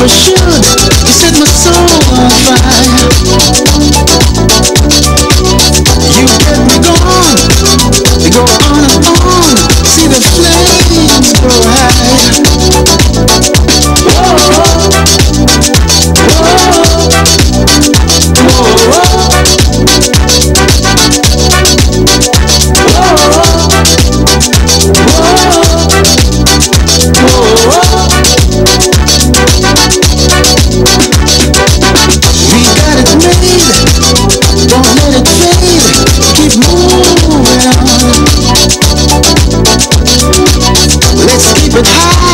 never should. You set my soul on fire. You get me gone. They go on and on. See the flames grow high. Whoa, whoa, keep it high.